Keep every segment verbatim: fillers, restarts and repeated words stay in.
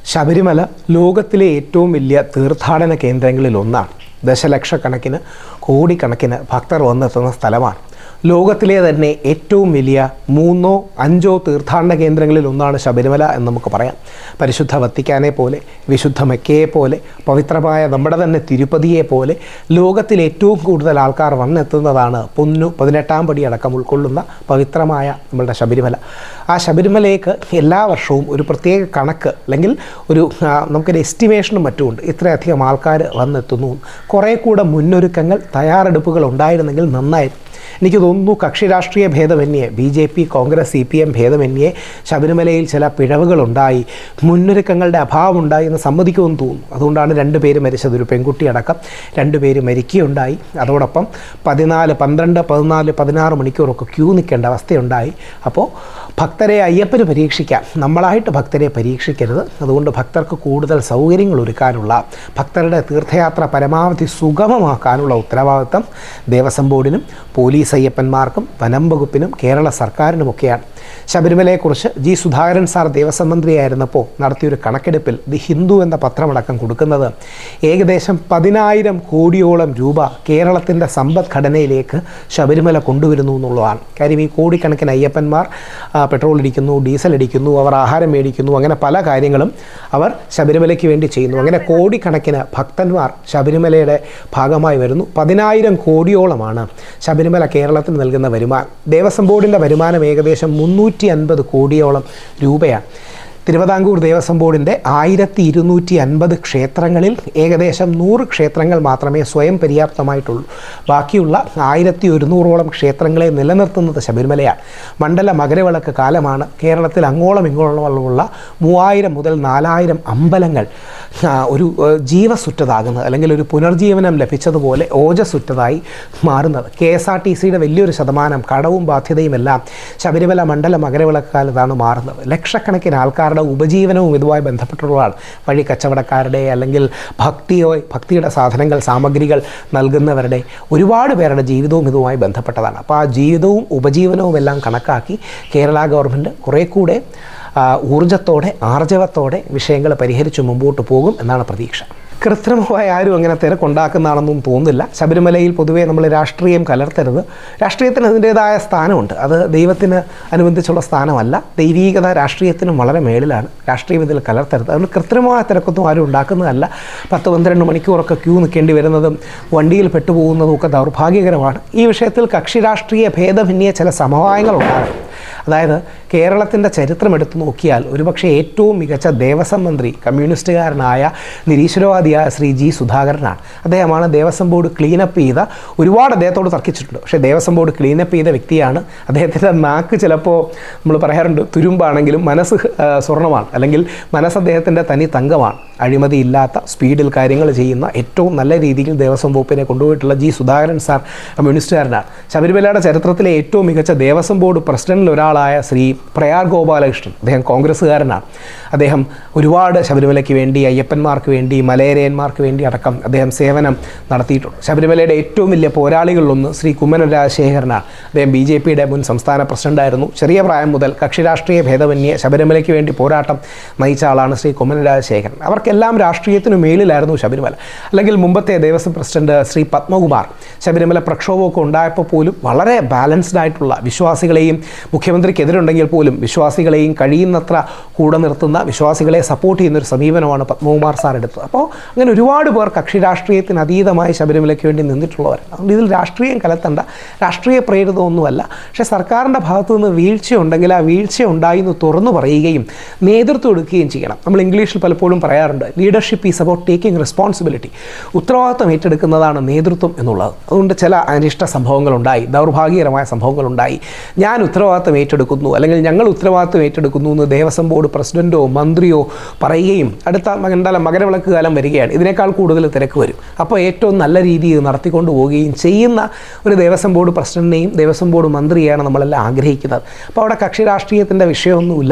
ശബരിമല ലോകത്തിലെ ഏറ്റവും വലിയ തീർത്ഥാടന കേന്ദ്രങ്ങളിൽ ഒന്നാണ്. ദശലക്ഷക്കണക്കിന് കോടിക്കണക്കിന് ഭക്തർ വന്നെത്തുന്ന സ്ഥലമാണ്. ലോകത്തിലെ തന്നെ ഏറ്റവും വലിയ മൂന്നോ അഞ്ചോ തീർത്ഥാടന കേന്ദ്രങ്ങളിൽ ഒന്നാണ് ശബരിമല എന്ന് നമുക്ക് പറയാം. പരിശുദ്ധ വത്തിക്കാനെ പോലെ, വിശുദ്ധ മെക്കയെ പോലെ, പവിത്രമായ നമ്മുടെ തന്നെ തിരുപ്പതിയെ പോലെ ലോകത്തിൽ ഏറ്റവും കൂടുതൽ ആൾക്കാർ വന്നെത്തുന്നതാണ് പൊന്നു പതിനെട്ടാം പടി അടക്കം ഉൾക്കൊള്ളുന്ന പവിത്രമായ നമ്മളുടെ ശബരിമല. ആ ശബരിമലയ്ക്ക് എല്ലാ വർഷവും ഒരു പ്രത്യേക കണക്ക് അല്ലെങ്കിൽ ഒരു നമുക്കൊരു എസ്റ്റിമേഷനും മറ്റുമുണ്ട്. ഇത്രയധികം ആൾക്കാർ വന്നെത്തുന്നു. കുറേ കൂടെ മുന്നൊരുക്കങ്ങൾ, തയ്യാറെടുപ്പുകൾ ഉണ്ടായിരുന്നെങ്കിൽ നന്നായിരുന്നു. എനിക്ക് തോന്നുന്നു കക്ഷി രാഷ്ട്രീയ ഭേദമന്യേ, B J P, Congress, C P M ഭേദമന്യേ ശബരിമലയിൽ ചില പിഴവുകളുണ്ടായി, മുന്നൊരുക്കങ്ങളുടെ അഭാവമുണ്ടായി എന്ന് സമ്മതിക്കുമെന്ന് തോന്നുന്നു. അതുകൊണ്ടാണ് രണ്ട് പേര് മരിച്ചത്. ഒരു പെൺകുട്ടിയടക്കം രണ്ട് പേര് മരിക്കുകയുണ്ടായി. അതോടൊപ്പം പതിനാല് പന്ത്രണ്ട് പതിനാല് പതിനാറ് മണിക്കൂറൊക്കെ ക്യൂ നിൽക്കേണ്ട അവസ്ഥയുണ്ടായി. അപ്പോൾ ഭക്തരെ അയ്യപ്പന് പരീക്ഷിക്കാം, നമ്മളായിട്ട് ഭക്തരെ പരീക്ഷിക്കരുത്. അതുകൊണ്ട് ഭക്തർക്ക് കൂടുതൽ സൗകര്യങ്ങൾ ഒരുക്കാനുള്ള, ഭക്തരുടെ തീർത്ഥയാത്ര പരമാവധി സുഗമമാക്കാനുള്ള ഉത്തരവാദിത്തം ദേവസ്വം ബോർഡിനും പോലീസ് അയ്യപ്പന്മാർക്കും വനം വകുപ്പിനും കേരള സർക്കാരിനുമൊക്കെയാണ്. ശബരിമലയെക്കുറിച്ച് ജി സുധാകരൻ സാർ ദേവസ്വം മന്ത്രിയായിരുന്നപ്പോൾ നടത്തിയൊരു കണക്കെടുപ്പിൽ ദി ഹിന്ദു എന്ന പത്രമടക്കം കൊടുക്കുന്നത് ഏകദേശം പതിനായിരം കോടിയോളം രൂപ കേരളത്തിൻ്റെ സമ്പദ്ഘടനയിലേക്ക് ശബരിമല കൊണ്ടുവരുന്നു എന്നുള്ളതാണ്. കാര്യം ഈ കോടിക്കണക്കിന് അയ്യപ്പന്മാർ പെട്രോൾ അടിക്കുന്നു, ഡീസൽ അടിക്കുന്നു, അവർ ആഹാരം മേടിക്കുന്നു, അങ്ങനെ പല കാര്യങ്ങളും അവർ ശബരിമലയ്ക്ക് വേണ്ടി ചെയ്യുന്നു. അങ്ങനെ കോടിക്കണക്കിന് ഭക്തന്മാർ ശബരിമലയുടെ ഭാഗമായി വരുന്നു. പതിനായിരം കോടിയോളമാണ് ശബരിമല കേരളത്തിന് നൽകുന്ന വരുമാനം. ദേവസ്വം ബോർഡിൻ്റെ വരുമാനം ഏകദേശം മുന്നൂറ്റി അൻപത് കോടിയോളം രൂപയാണ്. തിരുവിതാംകൂർ ദേവസ്വം ബോർഡിൻ്റെ ആയിരത്തി ഇരുന്നൂറ്റി അൻപത് ക്ഷേത്രങ്ങളിൽ ഏകദേശം നൂറ് ക്ഷേത്രങ്ങൾ മാത്രമേ സ്വയം പര്യാപ്തമായിട്ടുള്ളൂ. ബാക്കിയുള്ള ആയിരത്തി ഒരുന്നൂറോളം ക്ഷേത്രങ്ങളെ നിലനിർത്തുന്നത് ശബരിമലയാണ്. മണ്ഡല മകരവിളക്ക് കാലമാണ് കേരളത്തിൽ അങ്ങോളം ഇങ്ങോളമുള്ള മൂവായിരം മുതൽ നാലായിരം അമ്പലങ്ങൾ ഒരു ജീവസുറ്റതാകുന്നത്, അല്ലെങ്കിൽ ഒരു പുനർജീവനം ലഭിച്ചതുപോലെ ഓജസുറ്റതായി മാറുന്നത്. കെ എസ് ആർ ടി സിയുടെ വലിയൊരു ശതമാനം കടവും ബാധ്യതയും എല്ലാം ശബരിമല മണ്ഡല മകരവിളക്ക് കാലത്താണ് മാറുന്നത്. ലക്ഷക്കണക്കിന് ആൾക്കാരുടെ ഉപജീവനവും ഇതുമായി ബന്ധപ്പെട്ടുള്ളതാണ്. വഴി കച്ചവടക്കാരുടെ, അല്ലെങ്കിൽ ഭക്തിയോ ഭക്തിയുടെ സാധനങ്ങൾ, സാമഗ്രികൾ നൽകുന്നവരുടെ, ഒരുപാട് പേരുടെ ജീവിതവും ഇതുമായി ബന്ധപ്പെട്ടതാണ്. അപ്പോൾ ആ ജീവിതവും ഉപജീവനവും എല്ലാം കണക്കാക്കി കേരള ഗവൺമെൻറ് കുറേ കൂടെ ഊർജ്ജത്തോടെ, ആർജവത്തോടെ വിഷയങ്ങൾ പരിഹരിച്ച് മുമ്പോട്ട് പോകും എന്നാണ് പ്രതീക്ഷ. കൃത്രിമമായി ആരും അങ്ങനെ തിരക്കുണ്ടാക്കുന്നതാണെന്നും തോന്നുന്നില്ല. ശബരിമലയിൽ പൊതുവേ നമ്മൾ രാഷ്ട്രീയം കലർത്തരുത്. രാഷ്ട്രീയത്തിന് അതിൻ്റേതായ സ്ഥാനമുണ്ട്. അത് ദൈവത്തിന് അനുബന്ധിച്ചുള്ള സ്ഥാനമല്ല. ദൈവീകത രാഷ്ട്രീയത്തിനും വളരെ മേളിലാണ്. രാഷ്ട്രീയം ഇതിൽ കലർത്തരുത്. അതുകൊണ്ട് കൃത്രിമമായ തിരക്കൊന്നും ആരും ഉണ്ടാക്കുന്നതല്ല. പത്ത് പന്ത്രണ്ട് മണിക്കൂറൊക്കെ ക്യൂ നിൽക്കേണ്ടി വരുന്നതും വണ്ടിയിൽ പെട്ടുപോകുന്നതും ഒക്കെ ദൗർഭാഗ്യകരമാണ്. ഈ വിഷയത്തിൽ കക്ഷി രാഷ്ട്രീയ ഭേദമന്യേ ചില സമവായങ്ങളുണ്ടാകും. അതായത് കേരളത്തിൻ്റെ ചരിത്രം എടുത്തു നോക്കിയാൽ ഒരുപക്ഷെ ഏറ്റവും മികച്ച ദേവസ്വം മന്ത്രി കമ്മ്യൂണിസ്റ്റുകാരനായ നിരീശ്വരവാദിയായ ശ്രീ ജി സുധാകരനാണ്. അദ്ദേഹമാണ് ദേവസ്വം ബോർഡ് ക്ലീനപ്പ് ചെയ്ത, ഒരുപാട് അദ്ദേഹത്തോട് തർക്കിച്ചിട്ടുണ്ട്, പക്ഷേ ദേവസ്വം ബോർഡ് ക്ലീനപ്പ് ചെയ്ത വ്യക്തിയാണ്. അദ്ദേഹത്തിൻ്റെ നാക്ക് ചിലപ്പോൾ നമ്മൾ പറയാറുണ്ട് തുരുമ്പാണെങ്കിലും മനസ്സ് സ്വർണ്ണമാണ്, അല്ലെങ്കിൽ മനസ്സ് അദ്ദേഹത്തിൻ്റെ തനി തങ്കമാണ്. അഴിമതിയില്ലാത്ത, സ്പീഡിൽ കാര്യങ്ങൾ ചെയ്യുന്ന, ഏറ്റവും നല്ല രീതിയിൽ ദേവസ്വം വകുപ്പിനെ കൊണ്ടുപോയിട്ടുള്ള ജി സുധാകരൻ സാർ കമ്മ്യൂണിസ്റ്റുകാരനാണ്. ശബരിമലയുടെ ചരിത്രത്തിലെ ഏറ്റവും മികച്ച ദേവസ്വം ബോർഡ് പ്രസിഡന്റിൽ ഒരാളായ ശ്രീ പ്രയാർ ഗോപാലകൃഷ്ണൻ, അദ്ദേഹം കോൺഗ്രസ്സുകാരനാണ്. അദ്ദേഹം ഒരുപാട് ശബരിമലയ്ക്ക് വേണ്ടി, അയ്യപ്പന്മാർക്ക് വേണ്ടി, മലയരയന്മാർക്ക് വേണ്ടി അടക്കം അദ്ദേഹം സേവനം നടത്തിയിട്ടുണ്ട്. ശബരിമലയുടെ ഏറ്റവും വലിയ പോരാളികളിലൊന്ന് ശ്രീ കുമ്മനം രാജശേഖരനാണ്. അദ്ദേഹം ബി ജെ പിയുടെ മുൻ സംസ്ഥാന പ്രസിഡന്റായിരുന്നു. ചെറിയ പ്രായം മുതൽ കക്ഷി രാഷ്ട്രീയ ഭേദമന്യേ ശബരിമലയ്ക്ക് വേണ്ടി പോരാട്ടം നയിച്ച ആളാണ് ശ്രീ കുമ്മനം രാജശേഖരൻ. അവർക്കെല്ലാം രാഷ്ട്രീയത്തിനു മേളിലായിരുന്നു ശബരിമല. അല്ലെങ്കിൽ മുമ്പത്തെ ദേവസ്വം പ്രസിഡന്റ് ശ്രീ പത്മകുമാർ, ശബരിമല പ്രക്ഷോഭമൊക്കെ ഉണ്ടായപ്പോൾ പോലും വളരെ ബാലൻസ്ഡ് ആയിട്ടുള്ള, വിശ്വാസികളെയും മുഖ്യമന്ത്രിക്കെതിരുണ്ടെങ്കിൽ പോലും വിശ്വാസികളെയും കഴിയുന്നത്ര കൂടെ നിർത്തുന്ന, വിശ്വാസികളെ സപ്പോർട്ട് ചെയ്യുന്നൊരു സമീപനമാണ് പത്മകുമാർ സാർ എടുത്തത്. അപ്പോൾ അങ്ങനെ ഒരുപാട് പേർ കക്ഷി രാഷ്ട്രീയത്തിന് അതീതമായി ശബരിമലയ്ക്ക് വേണ്ടി നിന്നിട്ടുള്ളവർ. അതുകൊണ്ട് ഇതിൽ രാഷ്ട്രീയം കലർത്തേണ്ട, രാഷ്ട്രീയ പ്രേരിതമൊന്നുമല്ല. പക്ഷേ സർക്കാരിൻ്റെ ഭാഗത്തു നിന്ന് വീഴ്ചയുണ്ടെങ്കിൽ ആ വീഴ്ച ഉണ്ടായി എന്ന് തുറന്നു പറയുകയും നേതൃത്വം എടുക്കുകയും ചെയ്യണം. നമ്മൾ ഇംഗ്ലീഷിൽ പലപ്പോഴും പറയാറുണ്ട്, leadership is about taking responsibility. ഉത്തരവാദിത്വം ഏറ്റെടുക്കുന്നതാണ് നേതൃത്വം എന്നുള്ളത്. അതുകൊണ്ട് ചില അനിഷ്ട സംഭവങ്ങളുണ്ടായി, ദൗർഭാഗ്യകരമായ സംഭവങ്ങളുണ്ടായി. ഞാൻ ഉത്തരവാദിത്വം ഏറ്റെടുക്കുന്നു, അല്ലെങ്കിൽ ഞങ്ങൾ ഉത്തരവാദിത്വം ഏറ്റെടുക്കുന്നു എന്ന് ദേവസ്വം ബോർഡ് പ്രസിഡന്റോ മന്ത്രിയോ പറയുകയും അടുത്ത മണ്ഡല മകരവിളക്ക് കാലം വരികയാണ്, ഇതിനേക്കാൾ കൂടുതൽ തിരക്ക് വരും. അപ്പോൾ ഏറ്റവും നല്ല രീതിയിൽ നടത്തിക്കൊണ്ടു പോവുകയും ചെയ്യുന്ന ഒരു ദേവസ്വം ബോർഡ് പ്രസിഡന്റിനെയും ദേവസ്വം ബോർഡ് മന്ത്രിയെയാണ് നമ്മളെല്ലാം ആഗ്രഹിക്കുന്നത്. അപ്പോൾ അവിടെ കക്ഷി രാഷ്ട്രീയത്തിൻ്റെ വിഷയമൊന്നുമില്ല.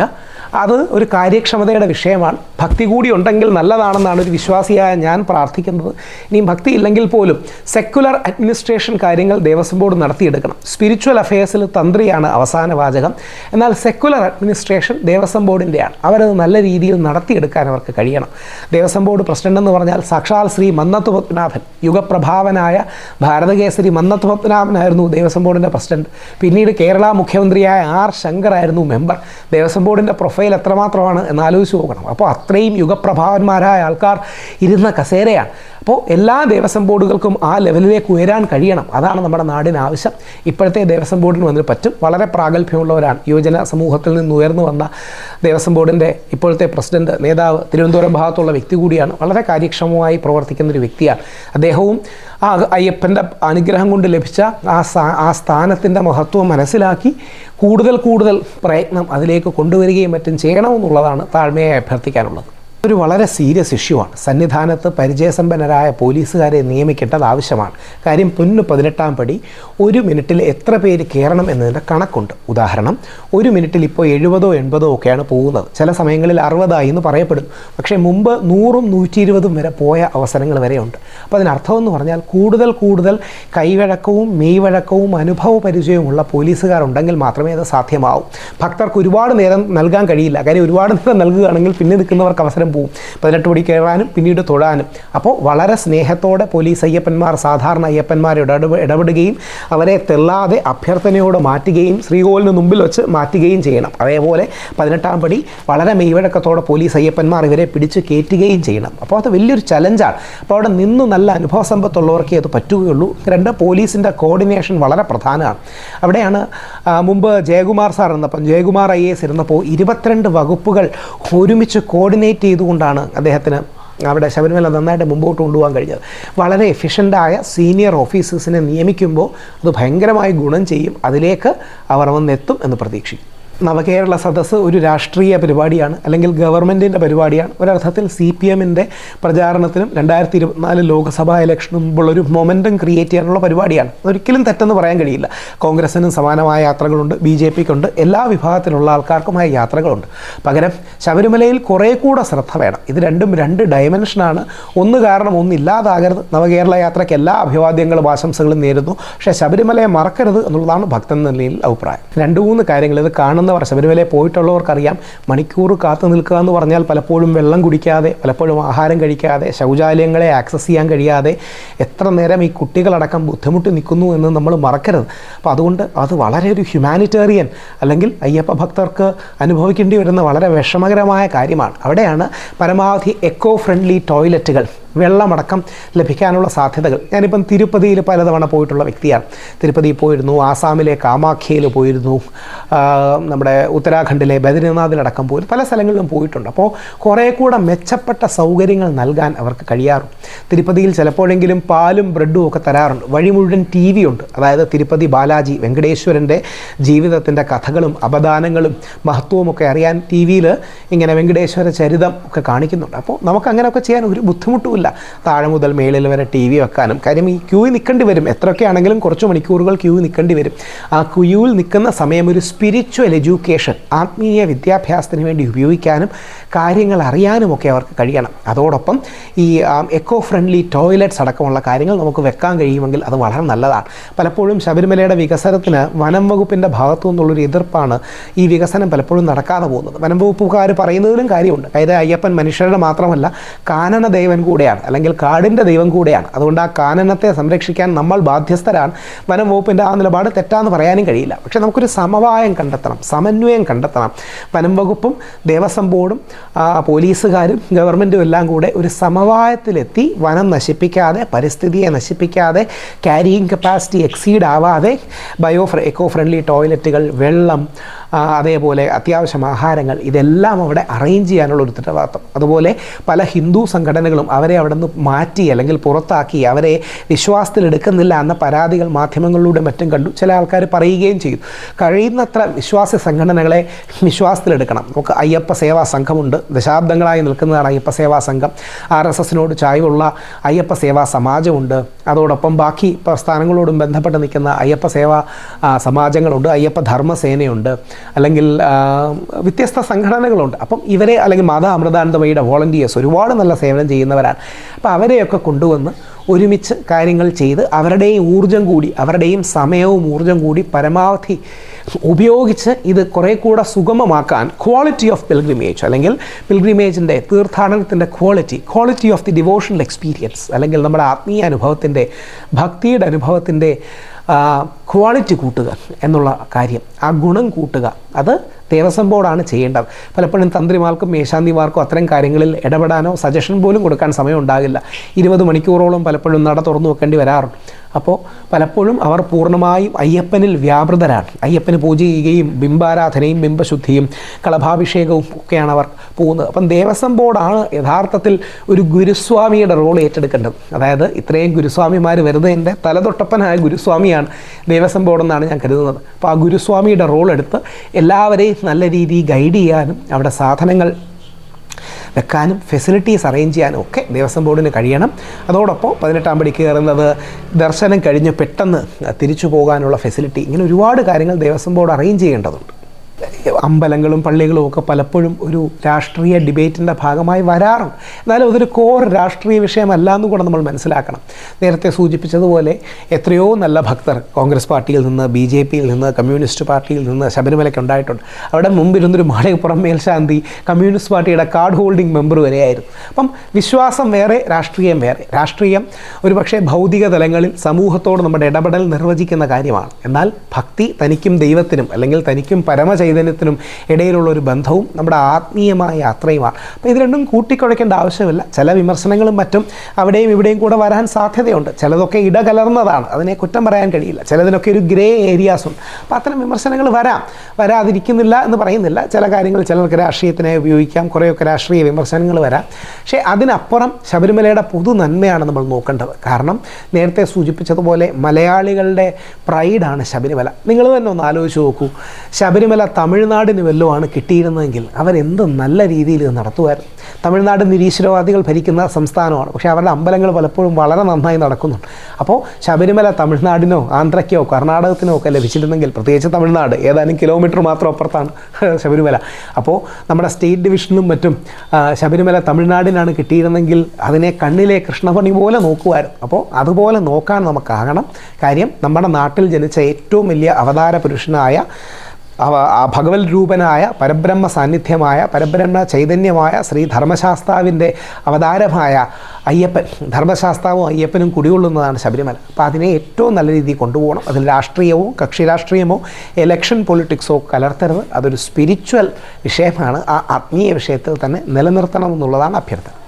അത് ഒരു കാര്യക്ഷമതയുടെ വിഷയമാണ്. ഭക്തി കൂടി ഉണ്ടെങ്കിൽ നല്ലതാണെന്നാണ് ഒരു വിശ്വാസിയായ ഞാൻ പ്രാർത്ഥിക്കുന്നത്. ഇനിയും ഭക്തി ഇല്ലെങ്കിൽ പോലും സെക്കുലർ അഡ്മിനിസ്ട്രേഷൻ കാര്യങ്ങൾ ദേവസ്വം ബോർഡ് നടത്തിയെടുക്കണം. സ്പിരിച്വൽ അഫയേഴ്സിൽ തന്ത്രിയാണ് അവസാന വാചകം. എന്നാൽ സെക്കുലർ അഡ്മിനിസ്ട്രേഷൻ ദേവസ്വം ബോർഡിൻ്റെയാണ്. അവരത് നല്ല രീതിയിൽ നടത്തിയെടുക്കാൻ അവർക്ക് കഴിയണം. ദേവസ്വം ബോർഡ് പ്രസിഡന്റ് എന്ന് പറഞ്ഞാൽ സാക്ഷാൽ ശ്രീ മന്നത്ത് പത്മനാഭൻ, യുഗപ്രഭാവനായ ഭാരതകേസരി മന്നത്ത് പത്മനാഭനായിരുന്നു ദേവസ്വം ബോർഡിൻ്റെ പ്രസിഡന്റ്. പിന്നീട് കേരള മുഖ്യമന്ത്രിയായ ആർ ശങ്കർ ആയിരുന്നു മെമ്പർ. ദേവസ്വം ബോർഡിൻ്റെ പ്രൊഫൈൽ എത്രമാത്രമാണ് എന്ന് ആലോചിച്ച് നോക്കണം. അപ്പോൾ അത്രയും യുഗപ്രഭാവന്മാരായ ആൾക്കാർ ഇരുന്ന കസേരയാണ്. അപ്പോൾ എല്ലാ ദേവസ്വം ബോർഡുകൾക്കും ആ ലെവലിലേക്ക് ഉയരാൻ കഴിയണം. അതാണ് നമ്മുടെ നാടിന് ആവശ്യം. ഇപ്പോഴത്തെ ദേവസ്വം ബോർഡിന് വന്നിട്ട് പറ്റും. വളരെ പ്രാഗൽഭ്യമുള്ളവരാണ്. യുവജന സമൂഹത്തിൽ നിന്ന് ഉയർന്നു വന്ന ദേവസ്വം ബോർഡിൻ്റെ ഇപ്പോഴത്തെ പ്രസിഡന്റ്, നേതാവ് തിരുവനന്തപുരം ഭാഗത്തുള്ള വ്യക്തി കൂടിയാണ്. വളരെ കാര്യക്ഷമമായി പ്രവർത്തിക്കുന്നൊരു വ്യക്തിയാണ്. അദ്ദേഹവും ആ അയ്യപ്പൻ്റെ അനുഗ്രഹം കൊണ്ട് ലഭിച്ച ആ ആ സ്ഥാനത്തിൻ്റെ മഹത്വം മനസ്സിലാക്കി കൂടുതൽ കൂടുതൽ പ്രയത്നം അതിലേക്ക് കൊണ്ടുവരികയും മറ്റും ചെയ്യണമെന്നുള്ളതാണ് താഴ്മയായി അഭ്യർത്ഥിക്കാനുള്ളത്. ഒരു വളരെ സീരിയസ് ഇഷ്യൂ ആണ്. സന്നിധാനത്ത് പരിചയസമ്പന്നരായ പോലീസുകാരെ നിയമിക്കേണ്ടത് ആവശ്യമാണ്. കാര്യം പൊന്നു പതിനെട്ടാം പടി ഒരു മിനിറ്റിൽ എത്ര പേര് കയറണം എന്നതിൻ്റെ കണക്കുണ്ട്. ഉദാഹരണം, ഒരു മിനിറ്റിൽ ഇപ്പോൾ എഴുപതോ എൺപതോ ഒക്കെയാണ് പോകുന്നത്. ചില സമയങ്ങളിൽ അറുപതായി എന്ന് പറയപ്പെടുന്നു. പക്ഷേ മുമ്പ് നൂറും നൂറ്റി ഇരുപതും വരെ പോയ അവസരങ്ങൾ വരെയുണ്ട്. അപ്പോൾ അതിനർത്ഥമെന്ന് പറഞ്ഞാൽ കൂടുതൽ കൂടുതൽ കൈവഴക്കവും മെയ്വഴക്കവും അനുഭവ പരിചയവുമുള്ള പോലീസുകാരുണ്ടെങ്കിൽ മാത്രമേ അത് സാധ്യമാവൂ. ഭക്തർക്ക് ഒരുപാട് നേരം നൽകാൻ കഴിയില്ല. കാര്യം ഒരുപാട് നേരം നൽകുകയാണെങ്കിൽ പിന്നെ നിൽക്കുന്നവർക്ക് അവസരം പോവും. പതിനെട്ട് പടി കയറാനും പിന്നീട് തൊഴാനും. അപ്പോൾ വളരെ സ്നേഹത്തോടെ പോലീസ് അയ്യപ്പന്മാർ സാധാരണ അയ്യപ്പന്മാരെ ഇടപെടുകയും അവരെ തെള്ളാതെ അഭ്യർത്ഥനയോടെ മാറ്റുകയും ശ്രീകോവിലിന് മുമ്പിൽ വെച്ച് മാറ്റുകയും ചെയ്യണം. അതേപോലെ പതിനെട്ടാം പടി വളരെ മെയ്വഴക്കത്തോടെ പോലീസ് അയ്യപ്പന്മാർ ഇവരെ പിടിച്ച് കയറ്റുകയും ചെയ്യണം. അപ്പോൾ അത് വലിയൊരു ചലഞ്ചാണ്. അപ്പോൾ അവിടെ നിന്ന് നല്ല അനുഭവ സമ്പത്തുള്ളവർക്കേ അത് പറ്റുകയുള്ളൂ. രണ്ട്, പോലീസിൻ്റെ കോർഡിനേഷൻ വളരെ പ്രധാനമാണ്. അവിടെയാണ് മുമ്പ് ജയകുമാർ സാർ ഇരുന്നപ്പം ജയകുമാർ ഐ എ എസ് ഇരുന്നപ്പോൾ ഇരുപത്തിരണ്ട് വകുപ്പുകൾ ഒരുമിച്ച് കോർഡിനേറ്റ് ചെയ്തുകൊണ്ടാണ് അദ്ദേഹത്തിന് അവിടെ ശബരിമല നന്നായിട്ട് മുമ്പോട്ട് കൊണ്ടുപോകാൻ കഴിഞ്ഞത്. വളരെ എഫിഷ്യൻ്റായ സീനിയർ ഓഫീസേഴ്സിനെ നിയമിക്കുമ്പോൾ അത് ഭയങ്കരമായി ഗുണം ചെയ്യും. അതിലേക്ക് അവർ വന്നെത്തും എന്ന് പ്രതീക്ഷിക്കും. നവകേരള സദസ്സ് ഒരു രാഷ്ട്രീയ പരിപാടിയാണ്, അല്ലെങ്കിൽ ഗവൺമെൻറ്റിൻ്റെ പരിപാടിയാണ്. ഒരർത്ഥത്തിൽ സി പി എമ്മിൻ്റെ പ്രചാരണത്തിനും രണ്ടായിരത്തി ഇരുപത്തിനാല് ലോക്സഭാ ഇലക്ഷനും മുമ്പുള്ളൊരു മൊമെൻറ്റം ക്രിയേറ്റ് ചെയ്യാനുള്ള പരിപാടിയാണ്. അതൊരിക്കലും തെറ്റെന്ന് പറയാൻ കഴിയില്ല. കോൺഗ്രസിനും സമാനമായ യാത്രകളുണ്ട്, ബി ജെ പിക്കുണ്ട്, എല്ലാ വിഭാഗത്തിലുള്ള ആൾക്കാർക്കുമായ യാത്രകളുണ്ട്. പകരം ശബരിമലയിൽ കുറേ കൂടെ ശ്രദ്ധ വേണം. ഇത് രണ്ടും രണ്ട് ഡയമെൻഷനാണ്. ഒന്ന് കാരണം ഒന്നില്ലാതാകരുത്. നവകേരള യാത്രയ്ക്ക് എല്ലാ അഭിവാദ്യങ്ങളും ആശംസകളും നേരുന്നു. പക്ഷേ ശബരിമലയെ മറക്കരുത് എന്നുള്ളതാണ് ഭക്തൻ എന്ന നിലയിൽ അഭിപ്രായം. രണ്ട് മൂന്ന് കാര്യങ്ങൾ ഇത് കാണുന്ന ശബരിമലയിൽ പോയിട്ടുള്ളവർക്കറിയാം. മണിക്കൂർ കാത്തു നിൽക്കുക എന്ന് പറഞ്ഞാൽ പലപ്പോഴും വെള്ളം കുടിക്കാതെ, പലപ്പോഴും ആഹാരം കഴിക്കാതെ, ശൗചാലയങ്ങളെ ആക്സസ് ചെയ്യാൻ കഴിയാതെ എത്ര നേരം ഈ കുട്ടികളടക്കം ബുദ്ധിമുട്ടി നിൽക്കുന്നു എന്ന് നമ്മൾ മറക്കരുത്. അപ്പോൾ അതുകൊണ്ട് അത് വളരെ ഒരു ഹ്യൂമാനിറ്റേറിയൻ അല്ലെങ്കിൽ അയ്യപ്പ ഭക്തർക്ക് അനുഭവിക്കേണ്ടി വരുന്ന വളരെ വിഷമകരമായ കാര്യമാണ്. അവിടെയാണ് പരമാവധി എക്കോ ഫ്രണ്ട്ലി ടോയ്ലറ്റുകൾ, വെള്ളമടക്കം ലഭിക്കാനുള്ള സാധ്യതകൾ. ഞാനിപ്പം തിരുപ്പതിയിൽ പലതവണ പോയിട്ടുള്ള വ്യക്തിയാണ്. തിരുപ്പതിയിൽ പോയിരുന്നു, ആസാമിലെ കാമാഖ്യയിൽ പോയിരുന്നു, നമ്മുടെ ഉത്തരാഖണ്ഡിലെ ബദ്രിനാഥിലടക്കം പോയി പല സ്ഥലങ്ങളിലും പോയിട്ടുണ്ട്. അപ്പോൾ കുറേ കൂടെ മെച്ചപ്പെട്ട സൗകര്യങ്ങൾ നൽകാൻ അവർക്ക് കഴിയാറുണ്ട്. തിരുപ്പതിയിൽ ചിലപ്പോഴെങ്കിലും പാലും ബ്രെഡും ഒക്കെ തരാറുണ്ട്. വഴി മുഴുവൻ ടി വി ഉണ്ട്. അതായത് തിരുപ്പതി ബാലാജി വെങ്കടേശ്വരൻ്റെ ജീവിതത്തിൻ്റെ കഥകളും അപദാനങ്ങളും മഹത്വവും ഒക്കെ അറിയാൻ ടി വിയിൽ ഇങ്ങനെ വെങ്കടേശ്വര ചരിതം ഒക്കെ കാണിക്കുന്നുണ്ട്. അപ്പോൾ നമുക്ക് അങ്ങനെയൊക്കെ ചെയ്യാൻ ഒരു ബുദ്ധിമുട്ടുമില്ല. താഴെ മുതൽ മേളിൽ വരെ ടി വി വെക്കാനും. കാര്യം ഈ ക്യൂവിൽ നിൽക്കേണ്ടി വരും. എത്രയൊക്കെ ആണെങ്കിലും കുറച്ച് മണിക്കൂറുകൾ ക്യൂവിൽ നിൽക്കേണ്ടി വരും. ആ ക്യൂവിൽ നിൽക്കുന്ന സമയം ഒരു സ്പിരിച്വൽ എഡ്യൂക്കേഷൻ, ആത്മീയ വിദ്യാഭ്യാസത്തിന് വേണ്ടി ഉപയോഗിക്കാനും കാര്യങ്ങൾ അറിയാനുമൊക്കെ അവർക്ക് കഴിയണം. അതോടൊപ്പം ഈ എക്കോ ഫ്രണ്ട്ലി ടോയ്ലറ്റ്സ് അടക്കമുള്ള കാര്യങ്ങൾ നമുക്ക് വെക്കാൻ കഴിയുമെങ്കിൽ അത് വളരെ നല്ലതാണ്. പലപ്പോഴും ശബരിമലയുടെ വികസനത്തിന് വനം വകുപ്പിൻ്റെ ഭാഗത്തു നിന്നുള്ളൊരു എതിർപ്പാണ് ഈ വികസനം പലപ്പോഴും നടക്കാതെ പോകുന്നത്. വനം വകുപ്പുകാർ പറയുന്നതിലും കാര്യമുണ്ട്. അതായത് അയ്യപ്പൻ മനുഷ്യരുടെ മാത്രമല്ല കാനന ദൈവൻ കൂടെയാണ്, അല്ലെങ്കിൽ കാടിൻ്റെ ദൈവം കൂടെയാണ്. അതുകൊണ്ട് ആ കാനനത്തെ സംരക്ഷിക്കാൻ നമ്മൾ ബാധ്യസ്ഥരാണ്. വനം വകുപ്പിൻ്റെ ആ നിലപാട് തെറ്റാന്ന് പറയാനും കഴിയില്ല. പക്ഷേ നമുക്കൊരു സമവായം കണ്ടെത്തണം, സമന്വയം കണ്ടെത്തണം. വനം വകുപ്പും ദേവസ്വം ബോർഡും പോലീസുകാരും ഗവൺമെൻറ്റും എല്ലാം കൂടെ ഒരു സമവായത്തിലെത്തി വനം നശിപ്പിക്കാതെ, പരിസ്ഥിതിയെ നശിപ്പിക്കാതെ, ക്യാരിയിങ് കപ്പാസിറ്റി എക്സീഡ് ആവാതെ ബയോ എക്കോ ഫ്രണ്ട്ലി ടോയ്ലറ്റുകൾ, വെള്ളം, അതേപോലെ അത്യാവശ്യം ആഹാരങ്ങൾ, ഇതെല്ലാം അവിടെ അറേഞ്ച് ചെയ്യാനുള്ള ഒരു ഉത്തരവാദിത്വം. അതുപോലെ പല ഹിന്ദു സംഘടനകളും അവരെ അവിടെ നിന്ന് മാറ്റി അല്ലെങ്കിൽ പുറത്താക്കി, അവരെ വിശ്വാസത്തിലെടുക്കുന്നില്ല എന്ന പരാതികൾ മാധ്യമങ്ങളിലൂടെ മറ്റും കണ്ടു. ചില ആൾക്കാർ പറയുകയും ചെയ്തു. കഴിയുന്നത്ര വിശ്വാസ സംഘടനകളെ വിശ്വാസത്തിലെടുക്കണം. നമുക്ക് അയ്യപ്പ സേവാ സംഘമുണ്ട്, ദശാബ്ദങ്ങളായി നിൽക്കുന്നതാണ് അയ്യപ്പ സേവാ സംഘം. ആർ എസ് എസിനോട് ചായ്വുള്ള അയ്യപ്പ സേവാ സമാജമുണ്ട്. അതോടൊപ്പം ബാക്കി പ്രസ്ഥാനങ്ങളോടും ബന്ധപ്പെട്ട് നിൽക്കുന്ന അയ്യപ്പ സേവാ സമാജങ്ങളുണ്ട്, അയ്യപ്പ ധർമ്മസേനയുണ്ട്. അല്ലെങ്കിൽ വ്യത്യസ്ത സംഘടനകളുണ്ട്. അപ്പം ഇവരെ അല്ലെങ്കിൽ മാതാ അമൃതാനന്ദമയിയുടെ വോളണ്ടിയേഴ്സ് ഒരുപാട് നല്ല സേവനം ചെയ്യുന്നവരാണ്. അപ്പോൾ അവരെയൊക്കെ കൊണ്ടുവന്ന് ഒരുമിച്ച് കാര്യങ്ങൾ ചെയ്ത് അവരുടെയും ഊർജ്ജം കൂടി അവരുടെയും സമയവും ഊർജ്ജം കൂടി പരമാവധി ഉപയോഗിച്ച് ഇത് കുറേ കൂടെ സുഗമമാക്കാൻ ക്വാളിറ്റി ഓഫ് പിൽഗ്രിമേജ് അല്ലെങ്കിൽ പിൽഗ്രിമേജിൻ്റെ തീർത്ഥാടനത്തിൻ്റെ quality quality of the devotional experience അല്ലെങ്കിൽ നമ്മുടെ ആത്മീയ അനുഭവത്തിൻ്റെ ഭക്തിയുടെ അനുഭവത്തിൻ്റെ ക്വാളിറ്റി കൂട്ടുക എന്നുള്ള കാര്യം, ആ ഗുണം കൂട്ടുക, അത് ദേവസ്വം ബോർഡാണ് ചെയ്യേണ്ടത്. പലപ്പോഴും തന്ത്രിമാർക്കും മേശാന്തിമാർക്കും അത്തരം കാര്യങ്ങളിൽ ഇടപെടാനോ സജഷൻ പോലും കൊടുക്കാൻ സമയം ഉണ്ടാകില്ല. ഇരുപത് മണിക്കൂറോളം പലപ്പോഴും നട തുറന്നു വെക്കേണ്ടി വരാറുണ്ട്. അപ്പോൾ പലപ്പോഴും അവർ പൂർണ്ണമായും അയ്യപ്പനിൽ വ്യാപൃതരാണ്. അയ്യപ്പന് പൂജ ചെയ്യുകയും ബിംബാരാധനയും ബിംബശുദ്ധിയും കളഭാഭിഷേകവും ഒക്കെയാണ് അവർ പോകുന്നത്. അപ്പം ദേവസ്വം ബോർഡാണ് യഥാർത്ഥത്തിൽ ഒരു ഗുരുസ്വാമിയുടെ റോൾ ഏറ്റെടുക്കേണ്ടത്. അതായത് ഇത്രയും ഗുരുസ്വാമിമാർ വെറുതെ എൻ്റെ തലതൊട്ടപ്പനായ ഗുരുസ്വാമിയാണ് ദേവസ്വം ബോർഡെന്നാണ് ഞാൻ കരുതുന്നത്. അപ്പോൾ ആ ഗുരുസ്വാമിയുടെ റോൾ എടുത്ത് എല്ലാവരെയും നല്ല രീതിയിൽ ഗൈഡ് ചെയ്യാനും അവിടെ സാധനങ്ങൾ വെക്കാനും ഫെസിലിറ്റീസ് അറേഞ്ച് ചെയ്യാനും ഒക്കെ ദേവസ്വം ബോർഡിന് കഴിയണം. അതോടൊപ്പം പതിനെട്ടാം പടി കയറുന്നത്, ദർശനം കഴിഞ്ഞ് പെട്ടെന്ന് തിരിച്ചു പോകാനുള്ള ഫെസിലിറ്റി, ഇങ്ങനെ ഒരുപാട് കാര്യങ്ങൾ ദേവസ്വം ബോർഡ് അറേഞ്ച് ചെയ്യേണ്ടതുണ്ട്. അമ്പലങ്ങളും പള്ളികളും ഒക്കെ പലപ്പോഴും ഒരു രാഷ്ട്രീയ ഡിബേറ്റിൻ്റെ ഭാഗമായി വരാറുണ്ട്. എന്നാലും അതൊരു കോർ രാഷ്ട്രീയ വിഷയമല്ല എന്ന് കൂടെ നമ്മൾ മനസ്സിലാക്കണം. നേരത്തെ സൂചിപ്പിച്ചതുപോലെ എത്രയോ നല്ല ഭക്തർ കോൺഗ്രസ് പാർട്ടിയിൽ നിന്ന്, ബി ജെ പിയിൽ നിന്ന്, കമ്മ്യൂണിസ്റ്റ് പാർട്ടിയിൽ നിന്ന് ശബരിമലയ്ക്ക് ഉണ്ടായിട്ടുണ്ട്. അവിടെ മുമ്പിരുന്നൊരു മാളികപ്പുറം മേൽശാന്തി കമ്മ്യൂണിസ്റ്റ് പാർട്ടിയുടെ കാർഡ് ഹോൾഡിംഗ് മെമ്പർ വരെയായിരുന്നു. അപ്പം വിശ്വാസം വേറെ, രാഷ്ട്രീയം വേറെ. രാഷ്ട്രീയം ഒരുപക്ഷെ ഭൗതിക തലങ്ങളിൽ സമൂഹത്തോട് നമ്മുടെ ഇടപെടൽ നിർവചിക്കുന്ന കാര്യമാണ്. എന്നാൽ ഭക്തി തനിക്കും ദൈവത്തിനും അല്ലെങ്കിൽ തനിക്കും പരമചൈതന്യത്തിനും ഇടയിലുള്ള ഒരു ബന്ധവും നമ്മുടെ ആത്മീയമായ യാത്രയുമാണ്. അപ്പോൾ ഇത് രണ്ടും കൂട്ടിക്കുഴയ്ക്കേണ്ട ആവശ്യമില്ല. ചില വിമർശനങ്ങളും മറ്റും അവിടെയും ഇവിടെയും കൂടെ വരാൻ സാധ്യതയുണ്ട്. ചിലതൊക്കെ ഇടകലർന്നതാണ്, അതിനെ കുറ്റം പറയാൻ കഴിയില്ല. ചിലതിനൊക്കെ ഒരു ഗ്രേ ഏരിയാസ് ഉണ്ട്. അപ്പോൾ അത്തരം വിമർശനങ്ങൾ വരാം, വരാതിരിക്കുന്നില്ല എന്ന് പറയുന്നില്ല. ചില കാര്യങ്ങൾ ചിലർക്ക് രാഷ്ട്രീയത്തിനായി ഉപയോഗിക്കാം, കുറേയൊക്കെ രാഷ്ട്രീയ വിമർശനങ്ങൾ വരാം. പക്ഷേ അതിനപ്പുറം ശബരിമലയുടെ പൊതു നന്മയാണ് നമ്മൾ നോക്കേണ്ടത്. കാരണം നേരത്തെ സൂചിപ്പിച്ചതുപോലെ മലയാളികളുടെ പ്രൈഡാണ് ശബരിമല. നിങ്ങൾ തന്നെ ഒന്ന് ആലോചിച്ച് നോക്കൂ, ശബരിമല തമിഴ്നാടിന് വല്ലതുമാണ് കിട്ടിയിരുന്നതെങ്കിൽ അവരെന്ത് നല്ല രീതിയിൽ ഇത് നടത്തുമായിരുന്നു. തമിഴ്നാട് നിരീശ്വരവാദികൾ ഭരിക്കുന്ന സംസ്ഥാനമാണ്, പക്ഷേ അവരുടെ അമ്പലങ്ങൾ പലപ്പോഴും വളരെ നന്നായി നടക്കുന്നുണ്ട്. അപ്പോൾ ശബരിമല തമിഴ്നാടിനോ ആന്ധ്രയ്ക്കോ കർണാടകത്തിനോ ഒക്കെ ലഭിച്ചിരുന്നെങ്കിൽ, പ്രത്യേകിച്ച് തമിഴ്നാട് ഏതാനും കിലോമീറ്റർ മാത്രം അപ്പുറത്താണ് ശബരിമല. അപ്പോൾ നമ്മുടെ സ്റ്റേറ്റ് ഡിവിഷനും മറ്റും ശബരിമല തമിഴ്നാടിനാണ് കിട്ടിയിരുന്നെങ്കിൽ അതിനെ കണ്ണിലെ കൃഷ്ണപണി പോലെ നോക്കുമായിരുന്നു. അപ്പോൾ അതുപോലെ നോക്കാൻ നമുക്കാകണം. കാര്യം നമ്മുടെ നാട്ടിൽ ജനിച്ച ഏറ്റവും വലിയ അവതാര പുരുഷനായ ഭഗവത് രൂപനായ പരബ്രഹ്മ സാന്നിധ്യമായ പരബ്രഹ്മ ചൈതന്യമായ ശ്രീ ധർമ്മശാസ്താവിൻ്റെ അവതാരമായ അയ്യപ്പൻ, ധർമ്മശാസ്താവും അയ്യപ്പനും കുടികൊള്ളുന്നതാണ് ശബരിമല. അപ്പോൾ അതിനെ ഏറ്റവും നല്ല രീതിയിൽ കൊണ്ടുപോകണം. അതിൽ രാഷ്ട്രീയമോ കക്ഷി രാഷ്ട്രീയമോ എലക്ഷൻ പൊളിറ്റിക്സോ കലർത്തരുത്. അതൊരു സ്പിരിച്വൽ വിഷയമാണ്. ആ ആത്മീയ വിഷയത്തിൽ തന്നെ നിലനിർത്തണം എന്നുള്ളതാണ് അഭ്യർത്ഥന.